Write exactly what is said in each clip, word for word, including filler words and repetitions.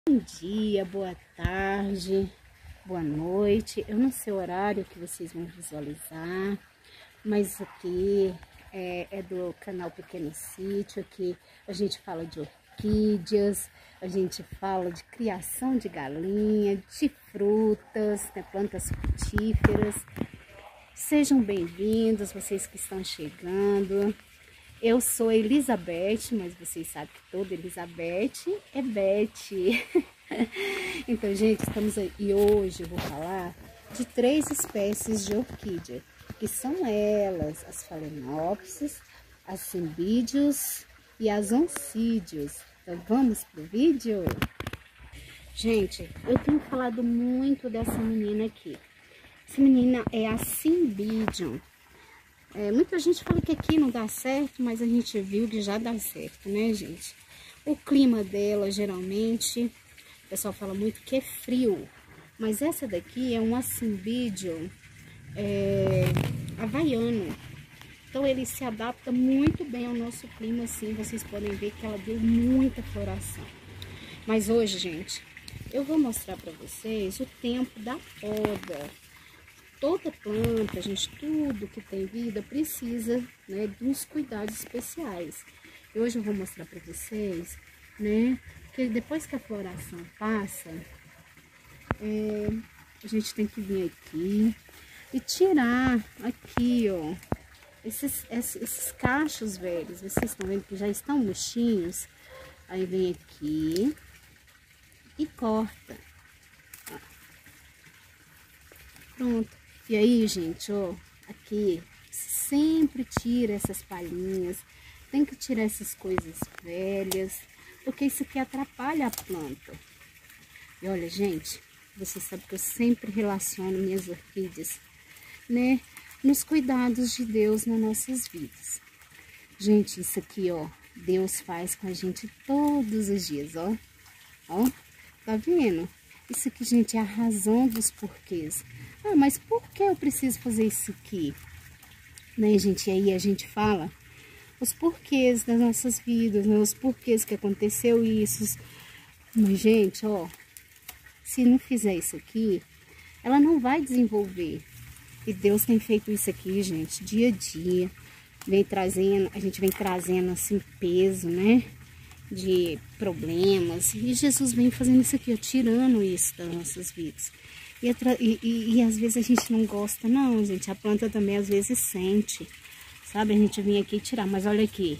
Bom dia, boa tarde, boa noite. Eu não sei o horário que vocês vão visualizar, mas aqui é, é do canal Pequeno Sítio. Aqui a gente fala de orquídeas, a gente fala de criação de galinha, de frutas, né, plantas frutíferas. Sejam bem-vindos, vocês que estão chegando. Eu sou Elizabeth, mas vocês sabem que toda Elizabeth é Beth. Então, gente, estamos aí. E hoje eu vou falar de três espécies de orquídea, que são elas, as Phalaenopsis, as Cymbidium e as Oncidium. Então, vamos pro vídeo? Gente, eu tenho falado muito dessa menina aqui. Essa menina é a Cymbidium. É, muita gente fala que aqui não dá certo, mas a gente viu que já dá certo, né, gente? O clima dela, geralmente, o pessoal fala muito que é frio. Mas essa daqui é uma Cymbidium é, havaiano. Então, ele se adapta muito bem ao nosso clima, assim. Vocês podem ver que ela deu muita floração. Mas hoje, gente, eu vou mostrar para vocês o tempo da poda. Toda planta, gente, tudo que tem vida precisa, né, de uns cuidados especiais. E hoje eu vou mostrar para vocês, né, que depois que a floração passa, é, a gente tem que vir aqui e tirar aqui, ó, esses, esses, esses cachos velhos. Vocês estão vendo que já estão murchinhos? Aí vem aqui e corta. Ó. Pronto. E aí, gente, ó, aqui, sempre tira essas palhinhas, tem que tirar essas coisas velhas, porque isso aqui atrapalha a planta. E olha, gente, você sabe que eu sempre relaciono minhas orquídeas, né, nos cuidados de Deus nas nossas vidas. Gente, isso aqui, ó, Deus faz com a gente todos os dias, ó, ó, tá vendo? Isso aqui, gente, é a razão dos porquês. Ah, mas por que eu preciso fazer isso aqui? Né, gente? E aí a gente fala os porquês das nossas vidas, né? Os porquês que aconteceu isso. Mas, gente, ó, se não fizer isso aqui, ela não vai desenvolver. E Deus tem feito isso aqui, gente, dia a dia. Vem trazendo, a gente vem trazendo, assim, peso, né? De problemas. E Jesus vem fazendo isso aqui, ó, tirando isso das nossas vidas. E, e, e, e às vezes a gente não gosta, não, gente. A planta também às vezes sente, sabe? A gente vem aqui tirar, mas olha aqui.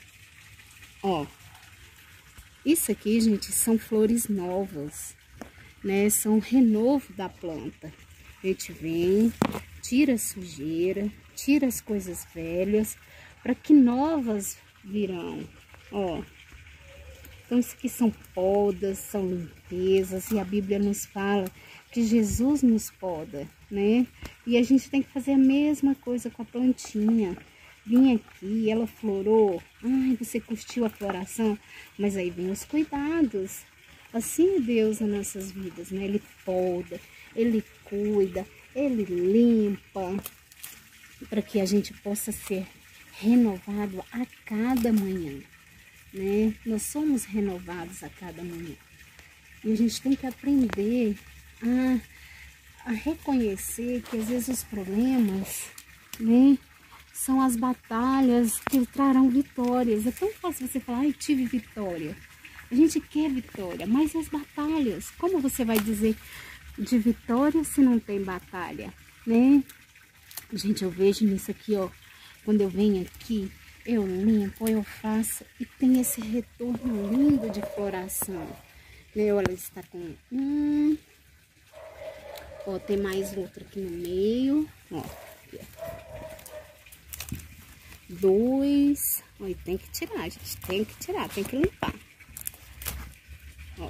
Ó. Isso aqui, gente, são flores novas, né? São renovo da planta. A gente vem, tira a sujeira, tira as coisas velhas, para que novas virão, ó. Então, isso aqui são podas, são limpezas, e a Bíblia nos fala que Jesus nos poda, né? E a gente tem que fazer a mesma coisa com a plantinha. Vim aqui, ela florou, ai, você curtiu a floração, mas aí vem os cuidados. Assim é Deus nas nossas vidas, né? Ele poda, Ele cuida, Ele limpa, para que a gente possa ser renovado a cada manhã. Né? Nós somos renovados a cada manhã. E a gente tem que aprender a, a reconhecer que às vezes os problemas, né, são as batalhas que trarão vitórias. É tão fácil você falar, ai, tive vitória. A gente quer vitória, mas e as batalhas? Como você vai dizer de vitória se não tem batalha, né? Gente, eu vejo nisso aqui, ó, quando eu venho aqui, eu limpo, eu faço e tem esse retorno lindo de floração. Né? Olha, está com um. Ó, tem mais outro aqui no meio. Ó, aqui, ó. Dois. Ó, e tem que tirar, gente. Tem que tirar, tem que limpar. Ó.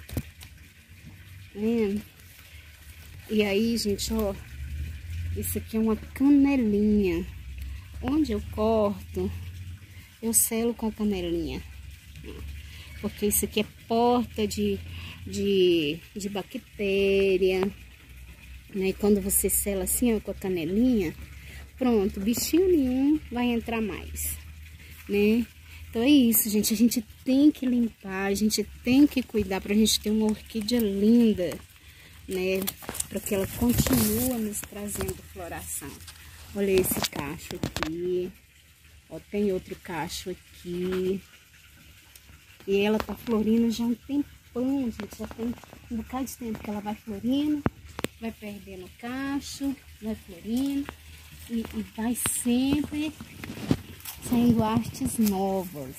Vendo? E aí, gente, ó. Isso aqui é uma canelinha. Onde eu corto, eu selo com a canelinha. Porque isso aqui é porta de, de, de bactéria. Né? E quando você sela assim, ó, com a canelinha, pronto, bichinho nenhum vai entrar mais. Né? Então é isso, gente. A gente tem que limpar, a gente tem que cuidar pra gente ter uma orquídea linda, né? Para que ela continue nos trazendo floração. Olha esse cacho aqui. Ó, tem outro cacho aqui. E ela tá florindo já há um tempão, gente. Já tem um bocado de tempo que ela vai florindo, vai perdendo o cacho, vai florindo. E, e vai sempre saindo artes novas.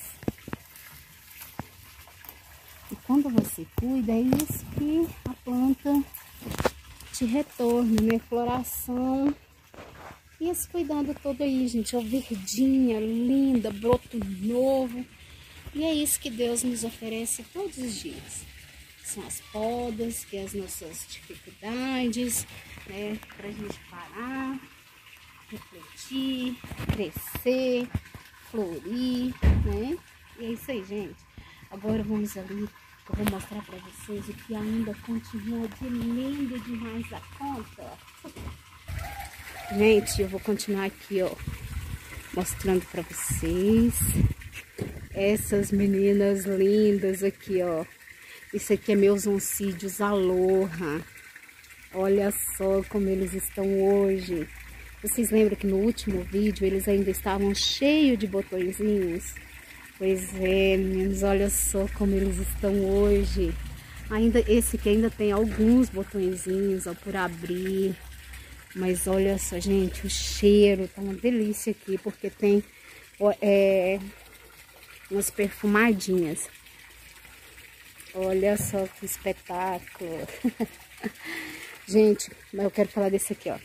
E quando você cuida, é isso que a planta te retorna, né? Floração. E esse cuidado todo aí, gente. Ó, verdinha, linda, broto novo. E é isso que Deus nos oferece todos os dias. São as podas, que é as nossas dificuldades, né? Pra gente parar, refletir, crescer, florir, né? E é isso aí, gente. Agora vamos ali, eu vou mostrar pra vocês o que ainda continua de lindo demais da conta. Gente, eu vou continuar aqui, ó, mostrando pra vocês essas meninas lindas aqui, ó. Isso aqui é meus oncídios Aloha. Olha só como eles estão hoje. Vocês lembram que no último vídeo eles ainda estavam cheios de botõezinhos? Pois é, meninos, olha só como eles estão hoje. Ainda, esse aqui ainda tem alguns botõezinhos, ó, por abrir. Mas olha só, gente, o cheiro tá uma delícia aqui, porque tem ó, é, umas perfumadinhas. Olha só que espetáculo. Gente, mas eu quero falar desse aqui, ó.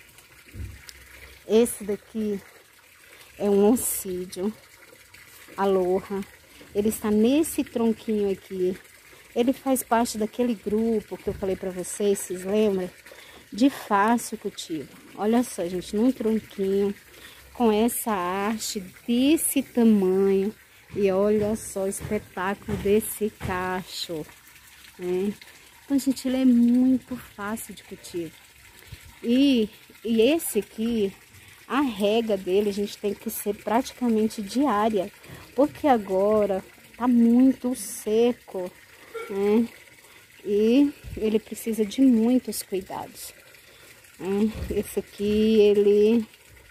Esse daqui é um oncídio Aloha. Ele está nesse tronquinho aqui. Ele faz parte daquele grupo que eu falei pra vocês, vocês lembram? De fácil cultivo. Olha só, gente, num tronquinho com essa haste desse tamanho. E olha só o espetáculo desse cacho, né? Então, gente, ele é muito fácil de cultivo. E, e esse aqui, a rega dele, a gente tem que ser praticamente diária. Porque agora tá muito seco, né? E ele precisa de muitos cuidados. Né? Esse aqui, ele...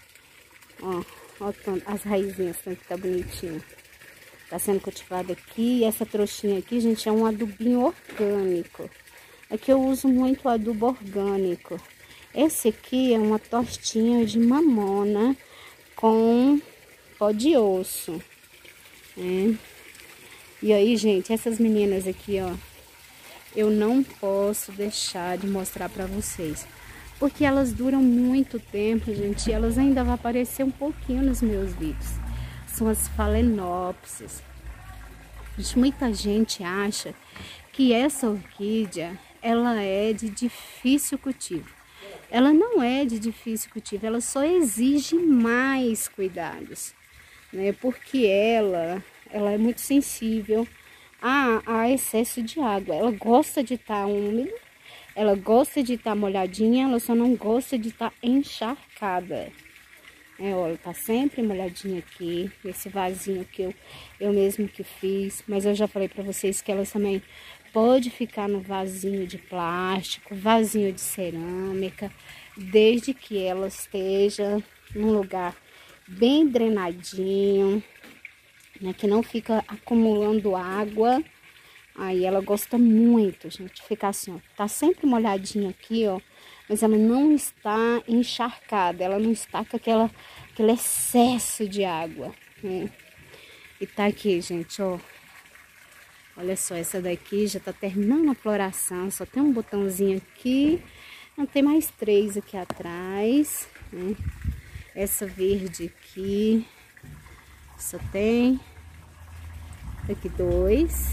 Ó, ó as raizinhas, tanto que tá bonitinho. Tá sendo cultivado aqui. E essa trouxinha aqui, gente, é um adubinho orgânico. Aqui eu uso muito adubo orgânico. Esse aqui é uma tostinha de mamona com pó de osso. Né? E aí, gente, essas meninas aqui, ó, eu não posso deixar de mostrar pra vocês. Porque elas duram muito tempo, gente, e elas ainda vão aparecer um pouquinho nos meus vídeos. São as Phalaenopsis. Gente, muita gente acha que essa orquídea, ela é de difícil cultivo. Ela não é de difícil cultivo, ela só exige mais cuidados, né? Porque ela, ela é muito sensível a, a excesso de água. Ela gosta de estar úmida, ela gosta de estar molhadinha, ela só não gosta de estar encharcada. É, olha, tá sempre molhadinha aqui, esse vasinho que eu, eu mesmo que fiz. Mas eu já falei pra vocês que elas também pode ficar no vasinho de plástico, vasinho de cerâmica, desde que ela esteja num lugar bem drenadinho, né, que não fica acumulando água. Aí ela gosta muito, gente, ficar assim, ó, tá sempre molhadinha aqui, ó, mas ela não está encharcada, ela não está com aquela, aquele excesso de água, né? E tá aqui, gente, ó, olha só, essa daqui já tá terminando a floração, só tem um botãozinho aqui, não tem mais três aqui atrás, né? Essa verde aqui, só tem aqui dois.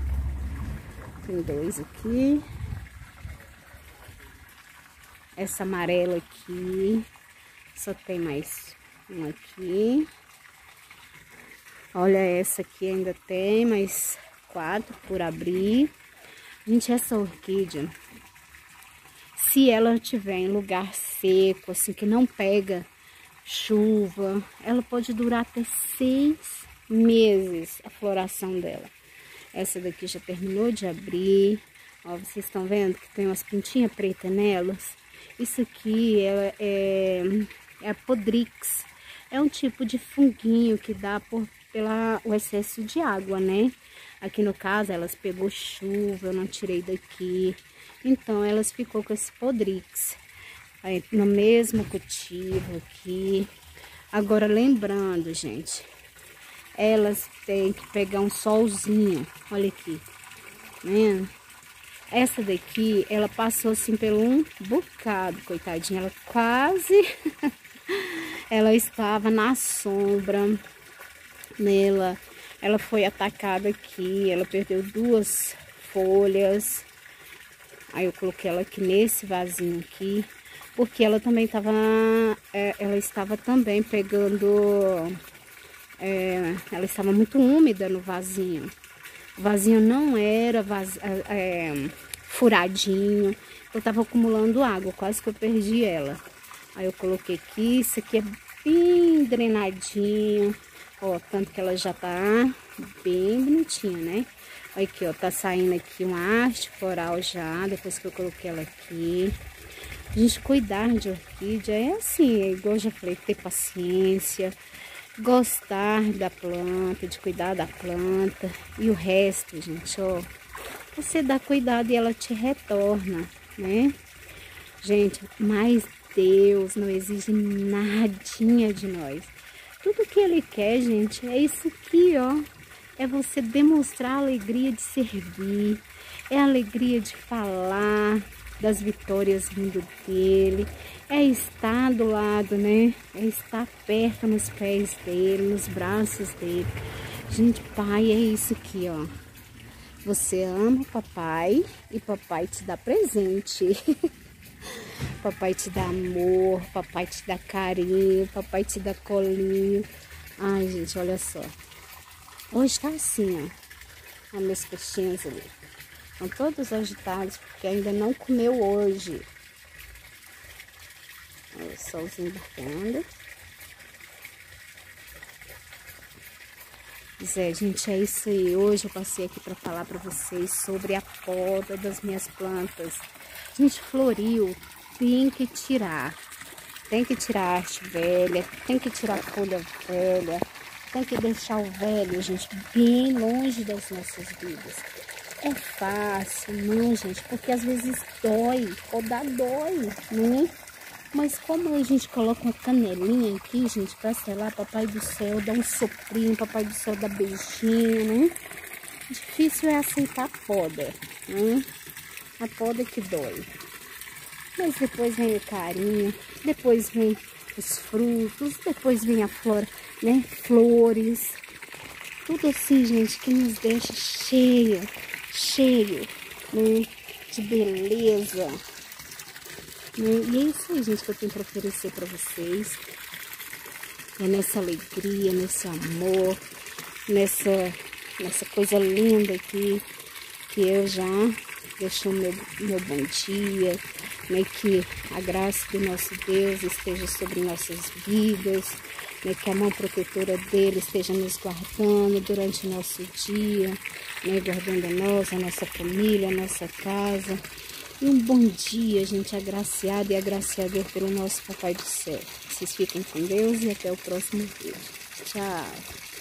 Tem dois aqui. Essa amarela aqui. Só tem mais um aqui. Olha, essa aqui ainda tem mais quatro por abrir. Gente, essa orquídea, se ela tiver em lugar seco, assim, que não pega chuva, ela pode durar até seis meses a floração dela. Essa daqui já terminou de abrir. Ó, vocês estão vendo que tem umas pintinhas pretas nelas? Isso aqui é, é, é a Podrix. É um tipo de funguinho que dá por, pela, o excesso de água, né? Aqui no caso, elas pegou chuva, eu não tirei daqui. Então, elas ficou com esse Podrix. Aí, no mesmo cultivo aqui. Agora, lembrando, gente, elas têm que pegar um solzinho. Olha aqui, tá vendo? Essa daqui, ela passou assim pelo um bocado, coitadinha. Ela quase... ela estava na sombra. Nela, ela foi atacada aqui. Ela perdeu duas folhas. Aí eu coloquei ela aqui nesse vasinho aqui. Porque ela também estava... É, ela estava também pegando... É, ela estava muito úmida no vasinho. O vasinho não era vaz, é, furadinho. Eu estava acumulando água, quase que eu perdi ela. Aí eu coloquei aqui, isso aqui é bem drenadinho. Ó, tanto que ela já tá bem bonitinha, né? Olha aqui, ó, tá saindo aqui uma haste floral já, depois que eu coloquei ela aqui. A gente cuidar de orquídea é assim, é igual eu já falei, ter paciência. Gostar da planta, de cuidar da planta. E o resto, gente, ó, você dá cuidado e ela te retorna, né? Gente, mas Deus não exige nadinha de nós. Tudo que Ele quer, gente, é isso aqui, ó. É você demonstrar a alegria de servir. É a alegria de falar das vitórias vindo dele, é estar do lado, né? É estar perto nos pés dele, nos braços dele. Gente, pai é isso aqui, ó. Você ama papai e papai te dá presente. Papai te dá amor, papai te dá carinho, papai te dá colinho. Ai, gente, olha só. Hoje tá assim, ó. Olha meus peixinhos ali. Estão todos agitados porque ainda não comeu hoje. Olha o solzinho batendo. Zé, gente, é isso aí. Hoje eu passei aqui para falar para vocês sobre a poda das minhas plantas. Gente, floriu, tem que tirar. Tem que tirar a haste velha, tem que tirar a folha velha, tem que deixar o velho, gente, bem longe das nossas vidas. É fácil, não, gente, porque às vezes dói, podar dói, né? Mas como a gente coloca uma canelinha aqui, gente, pra selar, papai do céu dá um soprinho, papai do céu dá beijinho, né? Difícil é aceitar a poda, né? A poda que dói. Mas depois vem o carinho, depois vem os frutos, depois vem a flor, né? Flores. Tudo assim, gente, que nos deixa cheio, cheio, né? De beleza. E é isso aí, gente, que eu tenho para oferecer para vocês. É nessa alegria, nesse amor, nessa, nessa coisa linda aqui, que eu já deixo o meu, meu bom dia, né, que a graça do nosso Deus esteja sobre nossas vidas, né, que a mão protetora dele esteja nos guardando durante o nosso dia, né, guardando a nós, a nossa família, a nossa casa. E um bom dia, gente, agraciado e agraciador pelo nosso Papai do Céu. Vocês fiquem com Deus e até o próximo vídeo. Tchau!